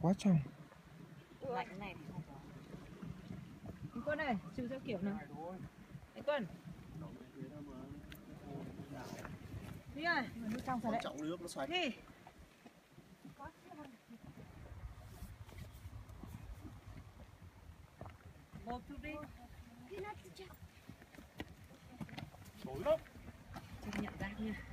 quá trong. Lạnh cái này thì không có. Anh Quân ơi, chịu theo kiểu nào? Anh Quân. Đi ơi, nước trong rồi đấy. Trọng nước nó xoáy. Đi. Một chút đi. Tối lắm. Chấp nhận rác nha.